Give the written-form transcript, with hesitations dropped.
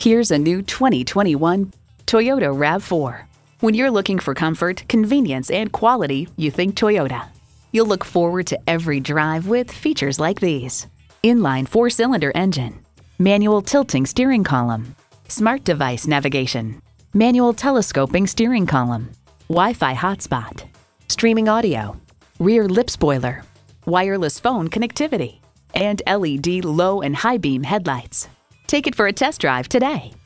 Here's a new 2021 Toyota RAV4. When you're looking for comfort, convenience, and quality, you think Toyota. You'll look forward to every drive with features like these: inline 4-cylinder engine, manual tilting steering column, smart device navigation, manual telescoping steering column, Wi-Fi hotspot, streaming audio, rear lip spoiler, wireless phone connectivity, and LED low and high beam headlights. Take it for a test drive today.